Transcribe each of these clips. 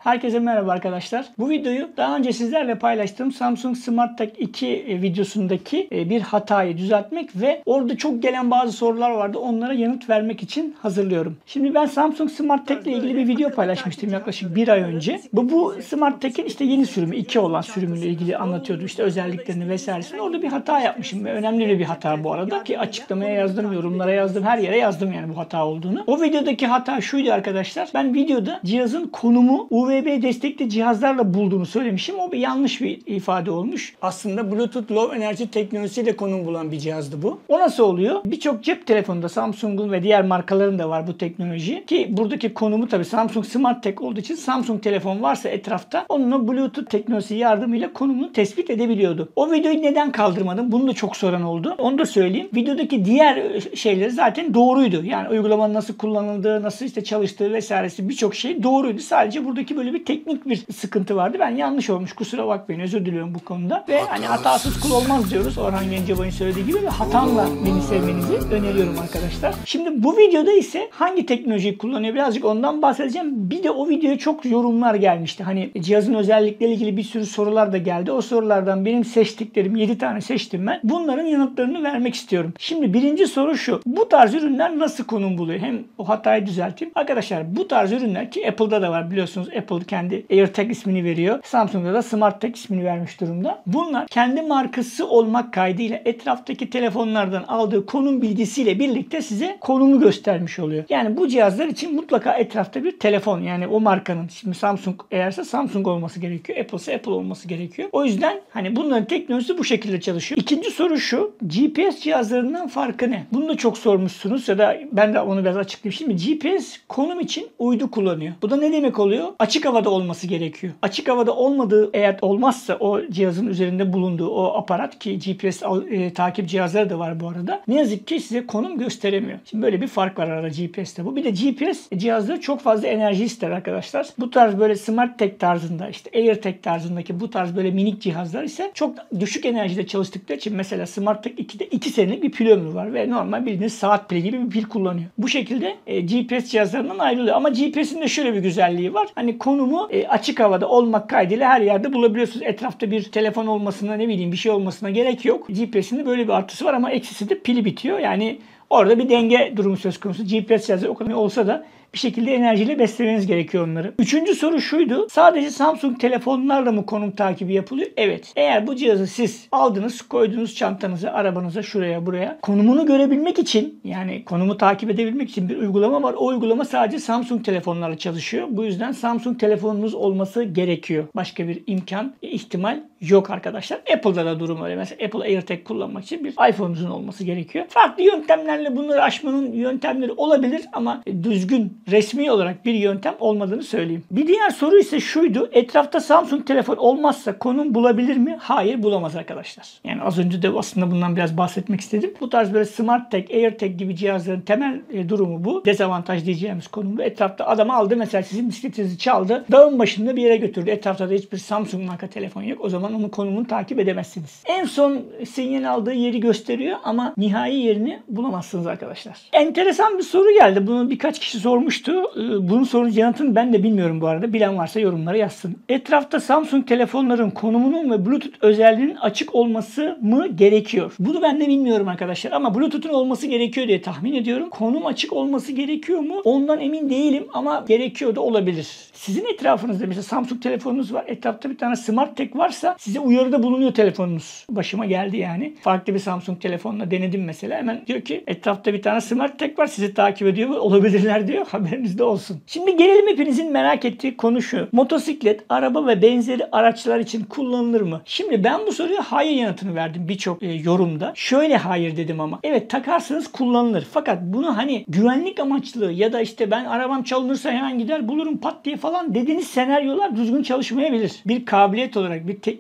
Herkese merhaba arkadaşlar. Bu videoyu daha önce sizlerle paylaştığım Samsung SmartTech 2 videosundaki bir hatayı düzeltmek ve orada çok gelen bazı sorular vardı. Onlara yanıt vermek için hazırlıyorum. Şimdi ben Samsung SmartTech ile ilgili bir video paylaşmıştım yaklaşık bir ay önce. Bu SmartTech'in işte yeni sürümü 2 olan sürümüyle ilgili anlatıyordu. İşte özelliklerini vesairesini. Orada bir hata yapmışım ve önemli bir hata bu arada ki açıklamaya yazdım, yorumlara yazdım, her yere yazdım yani bu hata olduğunu. O videodaki hata şuydu arkadaşlar. Ben videoda cihazın konumu UVB destekli cihazlarla bulduğunu söylemişim. O bir yanlış bir ifade olmuş. Aslında Bluetooth Low Energy teknolojisiyle konum bulan bir cihazdı bu. O nasıl oluyor? Birçok cep telefonunda Samsung'un ve diğer markaların da var bu teknoloji. Ki buradaki konumu tabii Samsung SmartTech olduğu için Samsung telefon varsa etrafta onun Bluetooth teknolojisi yardımıyla konumunu tespit edebiliyordu. O videoyu neden kaldırmadım? Bunu da çok soran oldu. Onu da söyleyeyim. Videodaki diğer şeyleri zaten doğruydu. Yani uygulamanın nasıl kullanıldığı, nasıl işte çalıştığı vesairesi birçok şey doğruydu. Sadece buradaki böyle bir teknik bir sıkıntı vardı. Ben yanlış olmuş. Kusura bakmayın. Özür diliyorum bu konuda. Ve hani hatasız kul olmaz diyoruz. Orhan Gencebay'ın söylediği gibi ve hatamla beni sevmenizi öneriyorum arkadaşlar. Şimdi bu videoda ise hangi teknolojiyi kullanıyor birazcık ondan bahsedeceğim. Bir de o videoya çok yorumlar gelmişti. Hani cihazın özellikleriyle ilgili bir sürü sorular da geldi. O sorulardan benim seçtiklerim 7 tane seçtim ben. Bunların yanıtlarını vermek istiyorum. Şimdi birinci soru şu. Bu tarz ürünler nasıl konum buluyor? Hem o hatayı düzelteyim. Arkadaşlar bu tarz ürünler ki Apple'da da var biliyorsunuz. Apple kendi AirTag ismini veriyor. Samsung'da da SmartTech ismini vermiş durumda. Bunlar kendi markası olmak kaydıyla etraftaki telefonlardan aldığı konum bilgisiyle birlikte size konumu göstermiş oluyor. Yani bu cihazlar için mutlaka etrafta bir telefon yani o markanın şimdi Samsung eğerse Samsung olması gerekiyor. Apple ise Apple olması gerekiyor. O yüzden hani bunların teknolojisi bu şekilde çalışıyor. İkinci soru şu. GPS cihazlarından farkı ne? Bunu da çok sormuşsunuz ya da ben de onu biraz açıklayayım. Şimdi GPS konum için uydu kullanıyor. Bu da ne demek oluyor? Açık havada olması gerekiyor. Açık havada olmadığı eğer olmazsa o cihazın üzerinde bulunduğu o aparat ki GPS takip cihazları da var bu arada. Ne yazık ki size konum gösteremiyor. Şimdi böyle bir fark var arada GPS'te. Bu bir de GPS cihazları çok fazla enerji ister arkadaşlar. Bu tarz böyle SmartTech tarzında işte AirTag tarzındaki bu tarz böyle minik cihazlar ise çok düşük enerjide çalıştıkları için mesela SmartTech 2'de 2 senelik bir pil ömrü var ve normal bildiğiniz saat pili gibi bir pil kullanıyor. Bu şekilde GPS cihazlarından ayrılıyor. Ama GPS'in de şöyle bir güzelliği var. Hani konumu açık havada olmak kaydıyla her yerde bulabiliyorsunuz. Etrafta bir telefon olmasına ne bileyim bir şey olmasına gerek yok. GPS'in de böyle bir artısı var ama eksisi de pili bitiyor. Yani orada bir denge durumu söz konusu. GPS cihazı o kadar olsa da bir şekilde enerjiyle beslemeniz gerekiyor onları. Üçüncü soru şuydu. Sadece Samsung telefonlarla mı konum takibi yapılıyor? Evet. Eğer bu cihazı siz aldınız, koydunuz çantanıza, arabanıza, şuraya, buraya. Konumunu görebilmek için yani konumu takip edebilmek için bir uygulama var. O uygulama sadece Samsung telefonlarla çalışıyor. Bu yüzden Samsung telefonunuz olması gerekiyor. Başka bir imkan, ihtimal yok arkadaşlar. Apple'da da durum öyle. Mesela Apple AirTag kullanmak için bir iPhone'unuzun olması gerekiyor. Farklı yöntemlerle bunları aşmanın yöntemleri olabilir ama düzgün resmi olarak bir yöntem olmadığını söyleyeyim. Bir diğer soru ise şuydu. Etrafta Samsung telefon olmazsa konum bulabilir mi? Hayır bulamaz arkadaşlar. Yani az önce de aslında bundan biraz bahsetmek istedim. Bu tarz böyle SmartTech, AirTag gibi cihazların temel durumu bu. Dezavantaj diyeceğimiz konum bu. Etrafta adam aldı mesela sizin bisikletinizi çaldı. Dağın başında bir yere götürdü. Etrafta da hiçbir Samsung marka telefon yok. O zaman onun konumunu takip edemezsiniz. En son sinyal aldığı yeri gösteriyor ama nihai yerini bulamazsınız arkadaşlar. Enteresan bir soru geldi. Bunu birkaç kişi sormuştu. Bunun sorunun yanıtını ben de bilmiyorum bu arada. Bilen varsa yorumlara yazsın. Etrafta Samsung telefonların konumunun ve Bluetooth özelliğinin açık olması mı gerekiyor? Bunu ben de bilmiyorum arkadaşlar ama Bluetooth'un olması gerekiyor diye tahmin ediyorum. Konum açık olması gerekiyor mu? Ondan emin değilim ama gerekiyor da olabilir. Sizin etrafınızda mesela Samsung telefonunuz var. Etrafta bir tane SmartTech varsa size uyarıda bulunuyor telefonunuz. Başıma geldi yani. Farklı bir Samsung telefonla denedim mesela. Hemen diyor ki etrafta bir tane SmartTech var. Sizi takip ediyor. Olabilirler diyor. Haberinizde olsun. Şimdi gelelim hepinizin merak ettiği konu şu. Motosiklet, araba ve benzeri araçlar için kullanılır mı? Şimdi ben bu soruya hayır yanıtını verdim birçok yorumda. Şöyle hayır dedim ama. Evet takarsanız kullanılır. Fakat bunu hani güvenlik amaçlı ya da işte ben arabam çalınırsa hemen gider bulurum pat diye falan dediğiniz senaryolar düzgün çalışmayabilir. Bir kabiliyet olarak, bir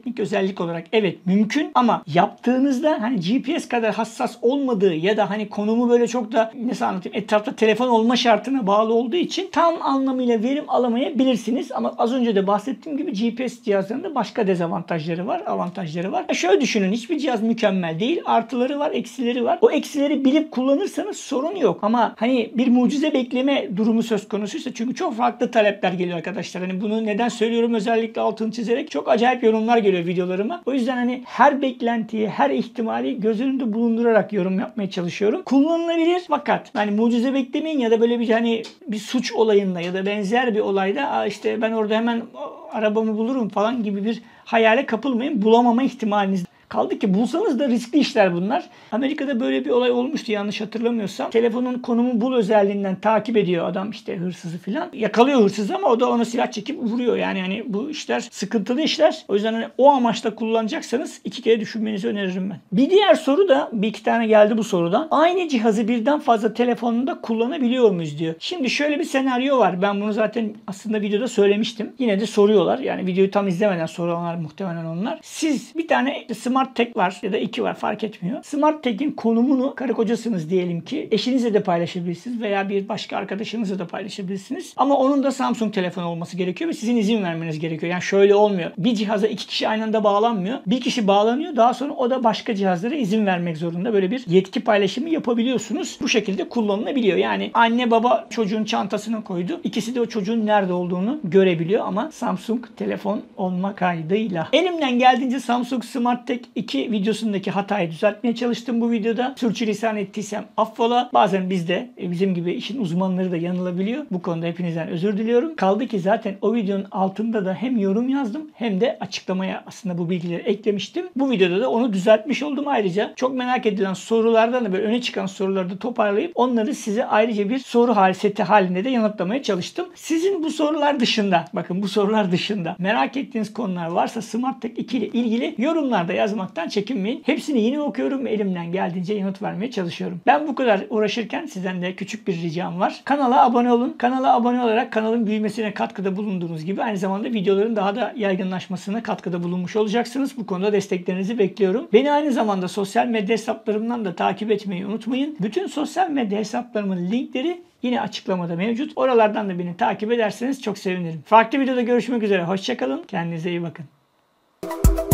teknik özellik olarak evet mümkün ama yaptığınızda hani GPS kadar hassas olmadığı ya da hani konumu böyle çok da nasıl anlatayım etrafta telefon olma şartına bağlı olduğu için tam anlamıyla verim alamayabilirsiniz. Ama az önce de bahsettiğim gibi GPS cihazlarında başka dezavantajları var, avantajları var. Şöyle düşünün, hiçbir cihaz mükemmel değil. Artıları var, eksileri var. O eksileri bilip kullanırsanız sorun yok. Ama hani bir mucize bekleme durumu söz konusuysa, çünkü çok farklı talepler geliyor arkadaşlar. Hani bunu neden söylüyorum, özellikle altını çizerek, çok acayip yorumlar geliyor videolarıma. O yüzden hani her beklentiyi, her ihtimali göz önünde bulundurarak yorum yapmaya çalışıyorum. Kullanılabilir fakat yani mucize beklemeyin ya da böyle bir hani bir suç olayında ya da benzer bir olayda işte ben orada hemen arabamı bulurum falan gibi bir hayale kapılmayın. Bulamama ihtimaliniz kaldı ki bulsanız da riskli işler bunlar. Amerika'da böyle bir olay olmuştu yanlış hatırlamıyorsam. Telefonun konumu bul özelliğinden takip ediyor adam işte hırsızı filan. Yakalıyor hırsızı ama o da ona silah çekip vuruyor. Yani hani bu işler sıkıntılı işler. O yüzden hani o amaçla kullanacaksanız 2 kere düşünmenizi öneririm ben. Bir diğer soru da, bir iki tane geldi bu sorudan. Aynı cihazı birden fazla telefonunda kullanabiliyor muyuz diyor. Şimdi şöyle bir senaryo var. Ben bunu zaten aslında videoda söylemiştim. Yine de soruyorlar. Yani videoyu tam izlemeden soruyorlar muhtemelen onlar. Siz bir tane Smart Tag var ya da 2 var, fark etmiyor. Smart Tag'in konumunu, karı kocasınız diyelim ki, eşinizle de paylaşabilirsiniz veya bir başka arkadaşınızla da paylaşabilirsiniz. Ama onun da Samsung telefonu olması gerekiyor ve sizin izin vermeniz gerekiyor. Yani şöyle olmuyor. Bir cihaza 2 kişi aynı anda bağlanmıyor. Bir kişi bağlanıyor. Daha sonra o da başka cihazlara izin vermek zorunda. Böyle bir yetki paylaşımı yapabiliyorsunuz. Bu şekilde kullanılabiliyor. Yani anne baba çocuğun çantasına koydu. İkisi de o çocuğun nerede olduğunu görebiliyor ama Samsung telefon olma kaydıyla. Elimden geldiğince Samsung Smart Tag 2 videosundaki hatayı düzeltmeye çalıştım bu videoda. Sürçülisan ettiysem affola. Bazen biz de bizim gibi işin uzmanları da yanılabiliyor. Bu konuda hepinizden özür diliyorum. Kaldı ki zaten o videonun altında da hem yorum yazdım hem de açıklamaya aslında bu bilgileri eklemiştim. Bu videoda da onu düzeltmiş oldum. Ayrıca çok merak edilen sorulardan da böyle öne çıkan soruları da toparlayıp onları size ayrıca bir soru seti halinde de yanıtlamaya çalıştım. Sizin bu sorular dışında, bakın bu sorular dışında merak ettiğiniz konular varsa Smart Tag 2 ile ilgili yorumlarda yazmaktan çekinmeyin. Hepsini yeni okuyorum ve elimden geldiğince yanıt vermeye çalışıyorum. Ben bu kadar uğraşırken sizden de küçük bir ricam var. Kanala abone olun. Kanala abone olarak kanalın büyümesine katkıda bulunduğunuz gibi aynı zamanda videoların daha da yaygınlaşmasına katkıda bulunmuş olacaksınız. Bu konuda desteklerinizi bekliyorum. Beni aynı zamanda sosyal medya hesaplarımdan da takip etmeyi unutmayın. Bütün sosyal medya hesaplarımın linkleri yine açıklamada mevcut. Oralardan da beni takip ederseniz çok sevinirim. Farklı videoda görüşmek üzere. Hoşça kalın. Kendinize iyi bakın.